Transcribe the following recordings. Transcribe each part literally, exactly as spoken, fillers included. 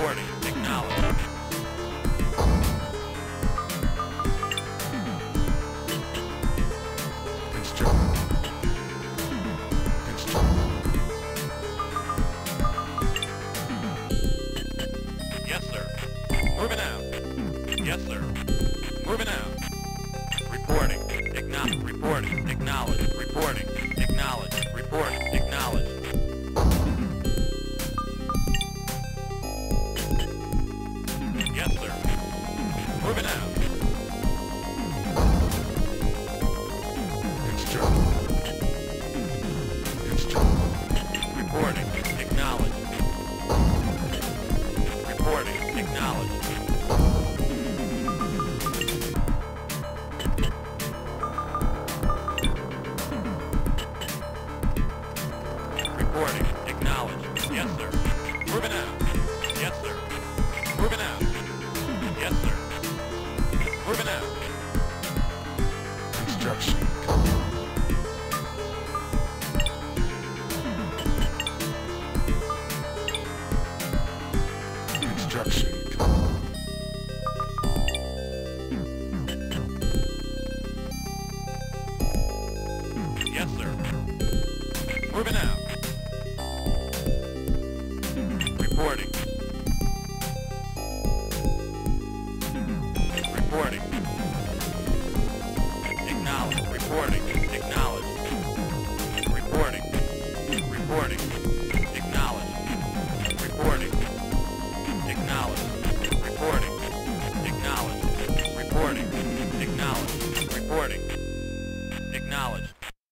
Reporting. Acknowledged. Yes, sir. Moving out. Yes, sir. Moving out. Reporting. Acknowledge. Reporting. Acknowledge. Reporting. Acknowledge. Report. Acknowledge. Yes, sir. Moving out. Reporting. Acknowledge. Reporting. Acknowledge. Reporting. Acknowledge. Yes, sir. Moving out. Yes, sir. Moving out. Yes, sir. Moving out. Construction. Construction. Yes, sir. Moving out. Reporting. Reporting. Acknowledge. Reporting. Acknowledge. Reporting. Reporting. Acknowledge. Reporting. Acknowledge. Reporting. Acknowledge. Reporting. Acknowledge. Reporting. Acknowledge.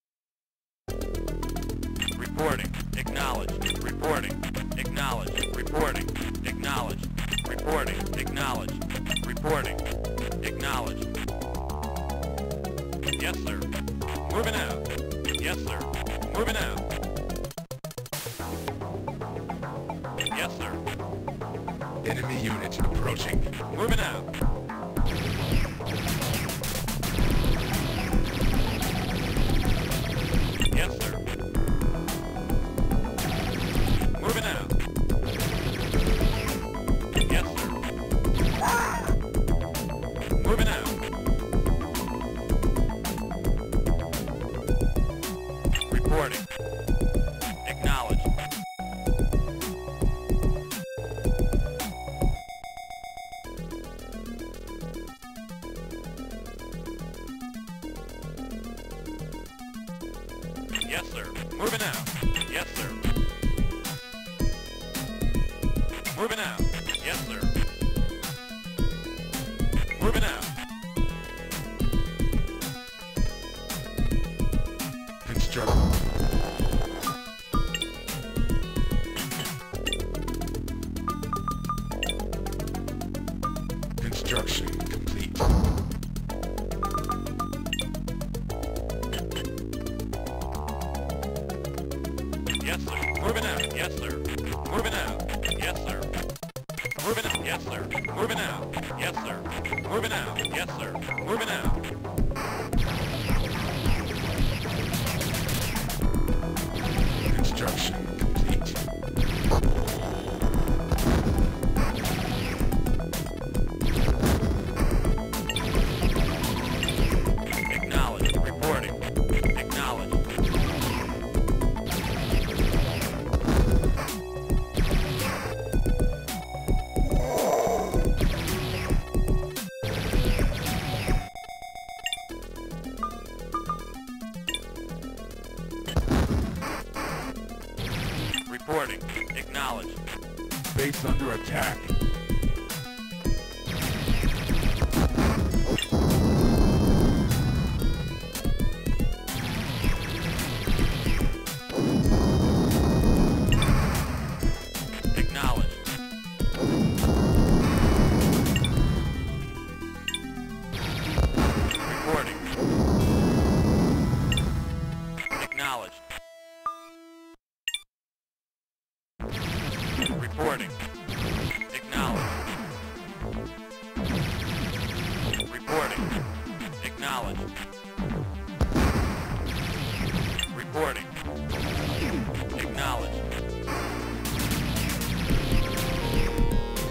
Reporting. Acknowledge. Reporting. Acknowledge. Reporting. Acknowledge. Reporting. Acknowledge. Reporting. Acknowledge. Yes, sir. Moving out. Yes, sir. Moving out. Yes, sir. Enemy unit approaching. Moving out. Yes, sir. Moving out. Yes, sir. Moving out. Reporting. Acknowledge. Yes, sir. Moving out. Yes, sir. Moving out. Yes, sir. Moving out. Construct. Construction complete. Yes, sir. Moving out. Yes, sir. Moving out. Yes, sir. Moving out. Yes, sir. Moving out. Yes, sir. Moving out. Yes, sir. Moving out. Construction complete. Acknowledge. Reporting. Acknowledge. Reporting. Acknowledge. Base under attack. Acknowledge. Reporting. Acknowledge. Reporting. Acknowledge. Reporting. Acknowledge. Reporting. Acknowledge.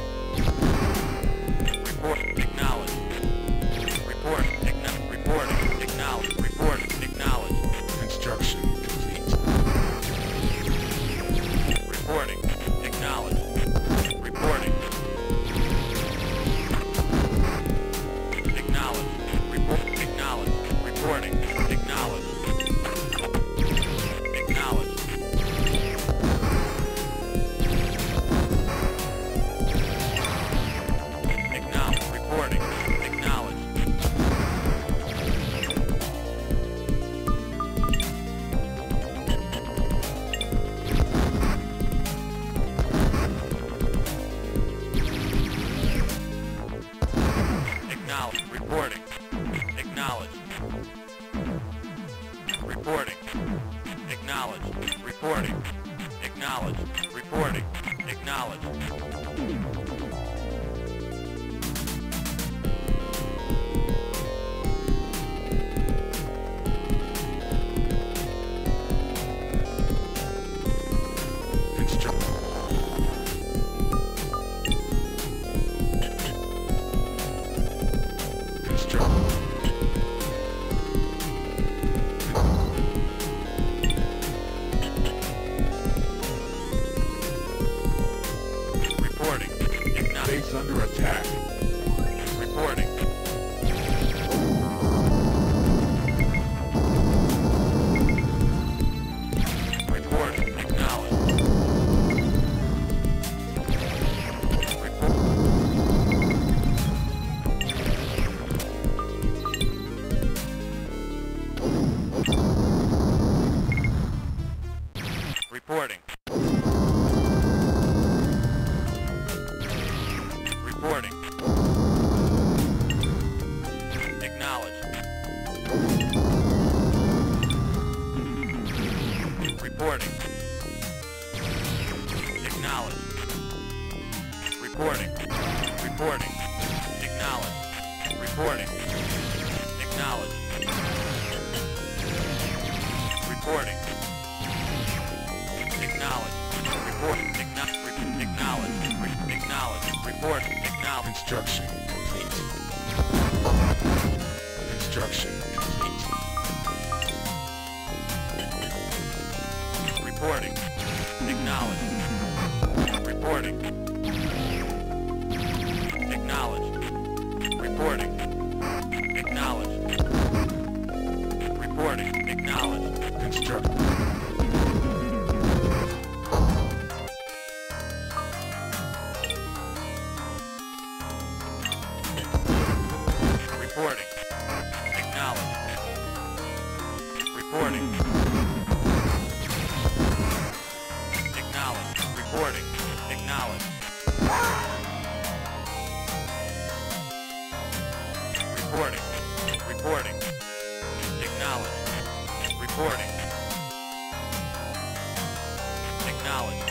Acknowledged. Under attack. Reporting. Reporting. Acknowledged. Report. Reporting. Reporting. Acknowledged. Reporting. Acknowledged. Reporting. Reporting. Acknowledged. Reporting. Acknowledged. Reporting. Acknowledged. Report. Acknowledged. Acknowledged. Acknowledged. Report. Acknowledged. Construction complete. Construction complete. Reporting. Acknowledged. Reporting. Acknowledged. Reporting. Acknowledged. Reporting. Acknowledged. Construct. Reporting. Acknowledged. Reporting. Acknowledged. Reporting. Acknowledged. Reporting. Reporting. Acknowledged. Reporting. Acknowledged.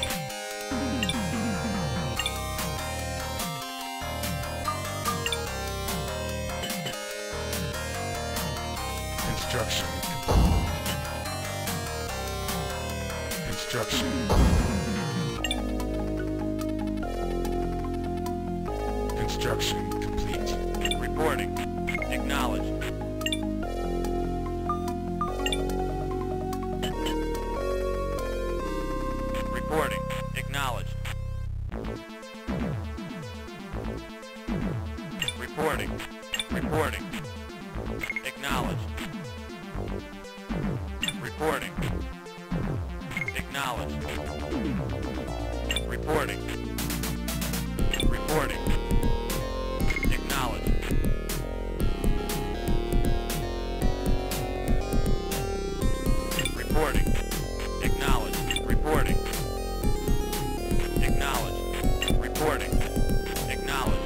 Construction. Construction. Construction complete. Reporting. Acknowledged. Reporting. Acknowledged. Reporting. Reporting. Acknowledged. Reporting. Acknowledged. Reporting. Reporting. Acknowledged. Reporting. Acknowledged. Reporting. Acknowledged. Reporting. Acknowledged.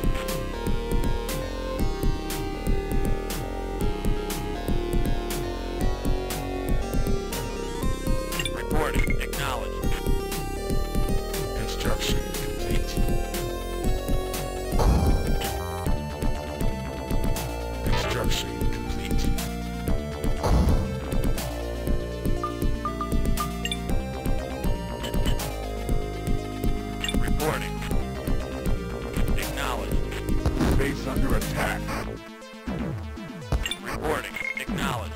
Reporting. Acknowledged. Construction complete. Construction complete. Reporting. Acknowledged. Base under attack. Reporting. Acknowledged.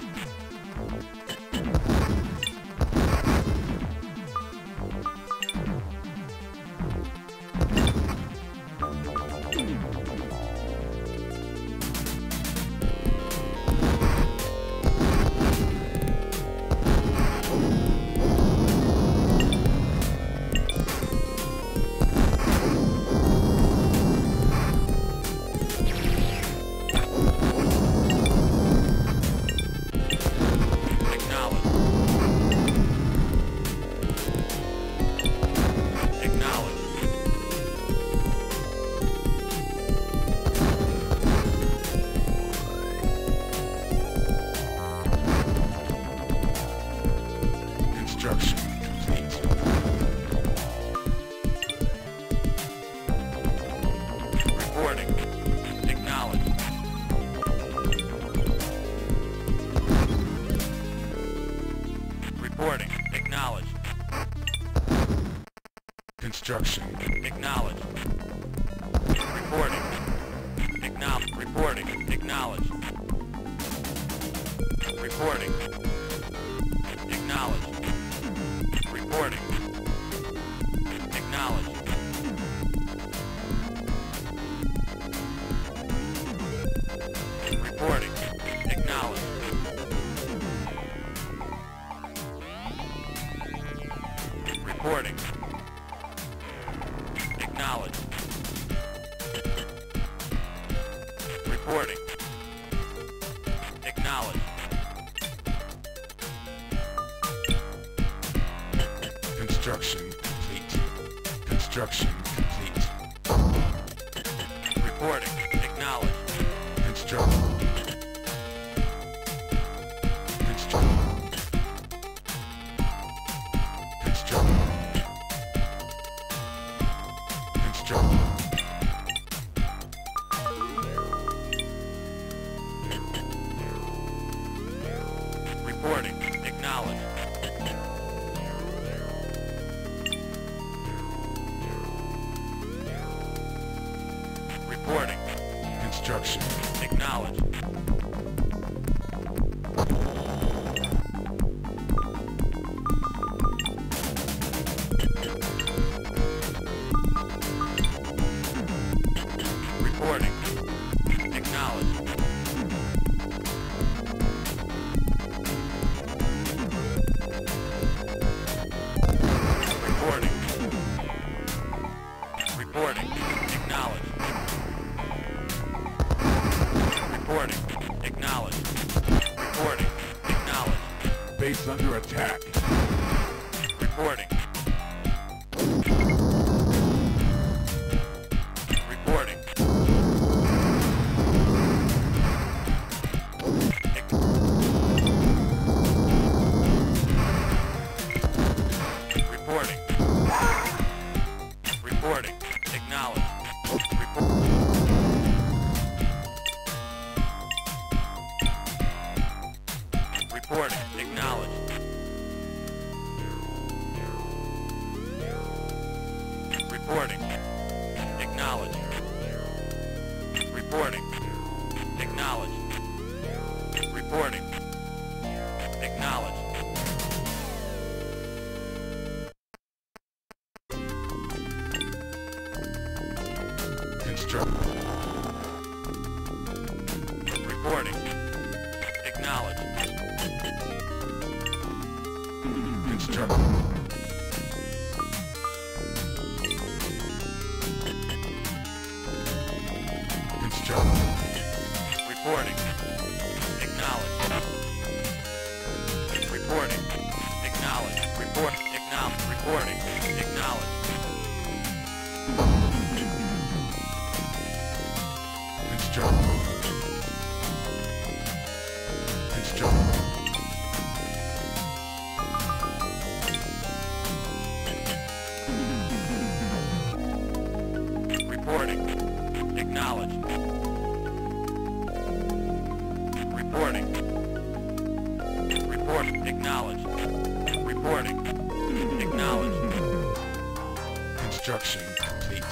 Acknowledged. Reporting. Acknowledged. Reporting. Acknowledged. Reporting. Acknowledged. Reporting. Acknowledged. Reporting. Acknowledged. Reporting. Acknowledged. Reporting. Acknowledged. Construction complete. Construction complete. Reporting. Acknowledged. Construct. Construct. Construct. Construct. Reporting. Acknowledged. Reporting. Construction. Acknowledged. Reporting. Acknowledged. Reporting. Reporting. Acknowledged. Reporting. Acknowledged. Reporting. Acknowledged. Base under attack. Reporting. Reporting. Ec- Reporting. Reporting. Acknowledged. Report. Reporting. Acknowledged. Reporting. Acknowledged. Reporting. Acknowledged. Reporting. Acknowledged. Construct. Reporting. Acknowledged. Construct. Construct. Reporting. Acknowledged. Reporting. Acknowledged. Report. Acknowledged. Reporting. Acknowledged. Construct. Construct. Reporting. Acknowledged. Reporting. Report. Acknowledged. Reporting. Acknowledged. Construction complete.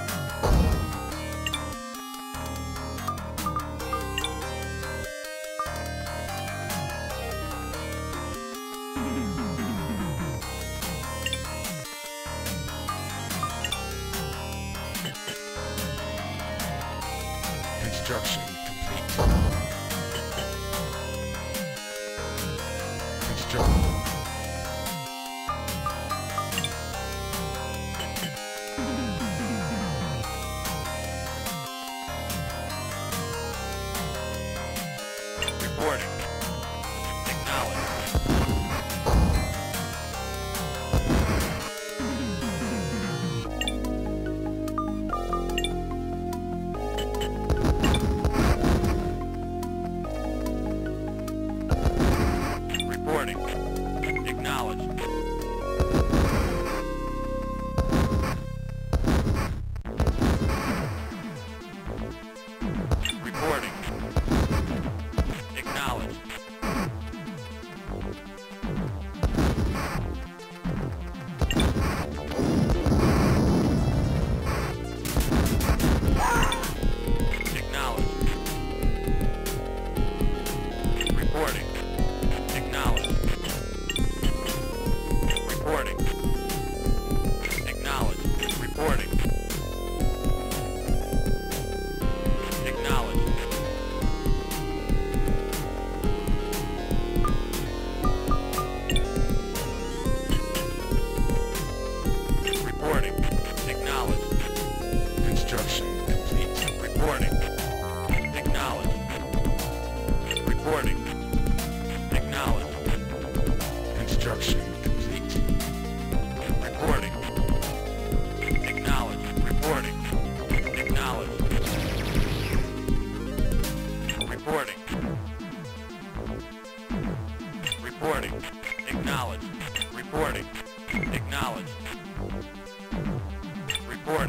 Construction complete. Construction. Reporting. Acknowledged.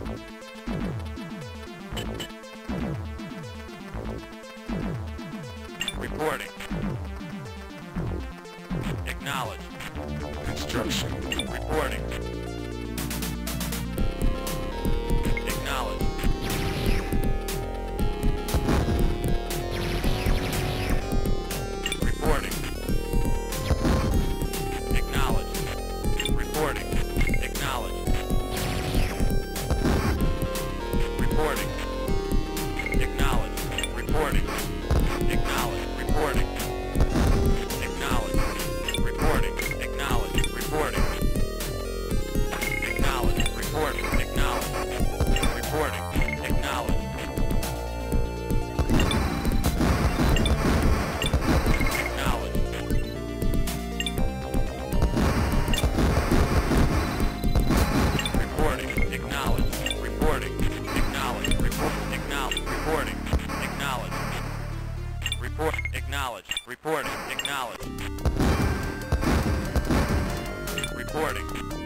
Reporting. Acknowledge. Construction. Reporting. Acknowledge. Reporting. Acknowledge. Reporting. Acknowledge. Reporting. Acknowledge. Reporting. Acknowledge. Reporting. Acknowledge. Reporting. Acknowledge. Reporting. Acknowledge. Reporting. Acknowledge. Reporting. Acknowledge. Acknowledge. Reporting. Acknowledge. Reporting. Acknowledge. Report. Acknowledge. Reporting. Acknowledge. Report. Acknowledge. Reporting. Acknowledge. Reporting.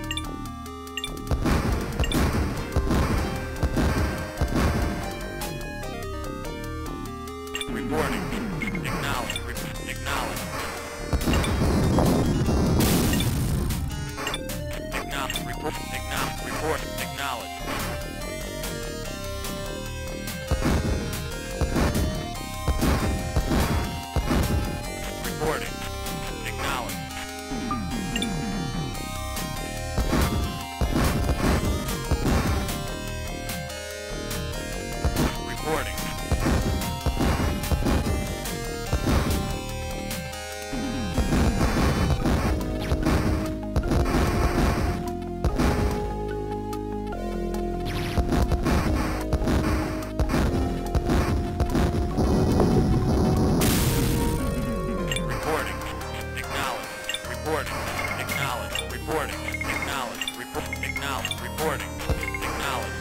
Reporting. Acknowledge. Re acknowledge. Acknowledge. Report. Acknowledge. Report. Acknowledge. Reporting. Acknowledge. Reporting. Reporting. Acknowledge. Reporting. Acknowledge. Reporting. Acknowledge. Report. Acknowledge. Reporting. Acknowledge.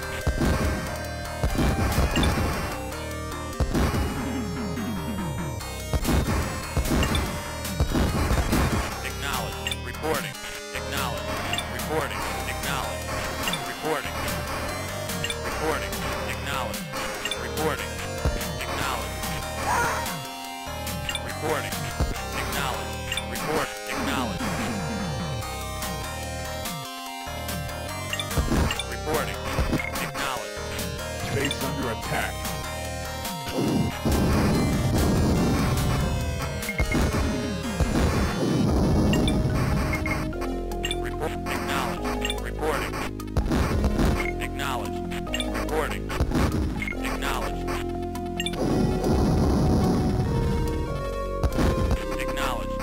Acknowledge. Reporting. Acknowledge. Reporting. Acknowledge. Reporting. Reporting. Acknowledge. Reporting. Acknowledge. Reporting. Acknowledge. Report. Acknowledge. Reporting. Acknowledge. Base under attack. Report. Acknowledge. Reporting. Acknowledge. Reporting. Acknowledge. Acknowledge.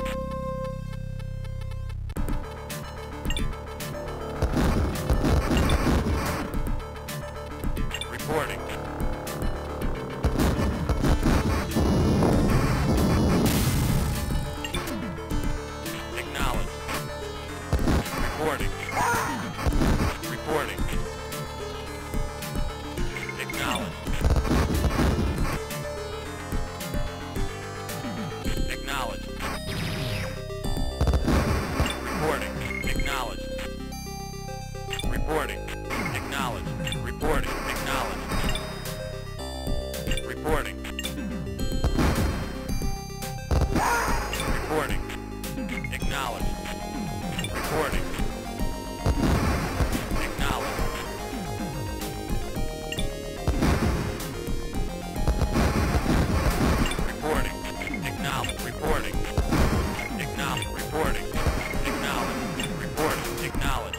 Reporting. Acknowledge. Reporting. Reporting. Acknowledge. Acknowledge. Reporting. Acknowledge. Reporting. Acknowledge. Reporting. Acknowledge. Reporting. Reporting. Acknowledge. Reporting. Acknowledge. Reporting. Acknowledge. Reporting. Acknowledge. Reporting. Acknowledge. Reporting. Acknowledge.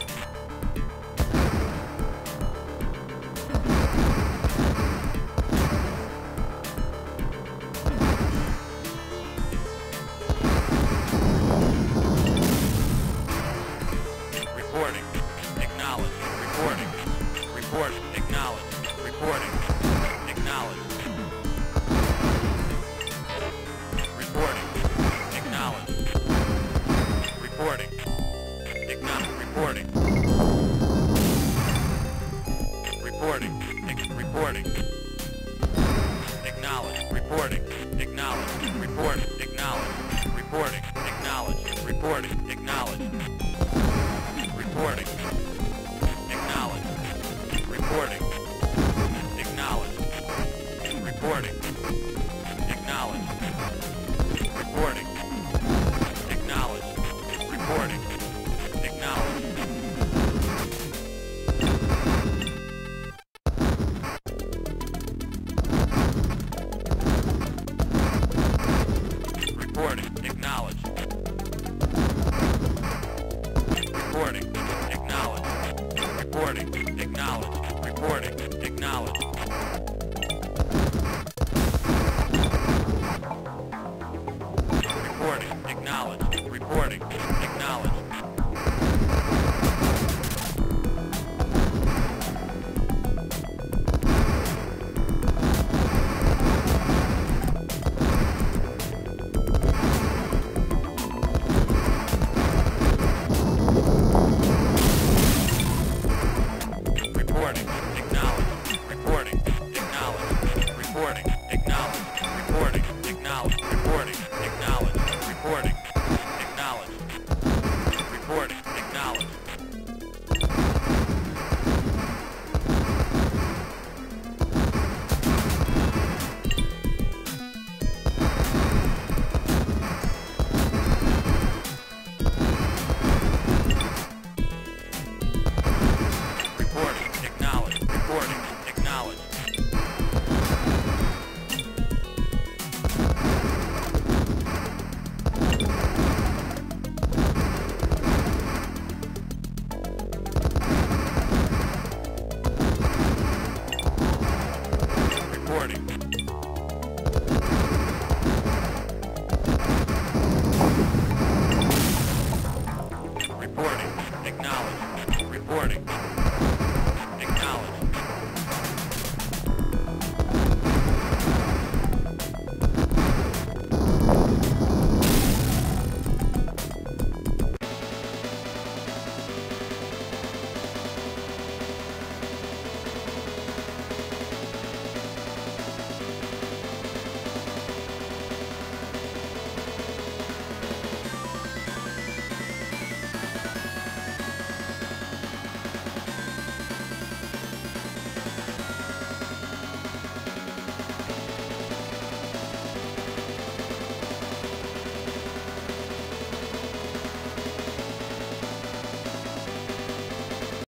Reporting. Acknowledge. Reporting. Report. Acknowledge. Reporting. Acknowledge. Reporting. Acknowledge. Reporting. Acknowledge. Reporting. Reporting. Ex- reporting. Acknowledge. Reporting. Acknowledge. Report. Acknowledge. Reporting. Acknowledge. Reporting. Acknowledge. Reporting. Acknowledge. Reporting. Acknowledged.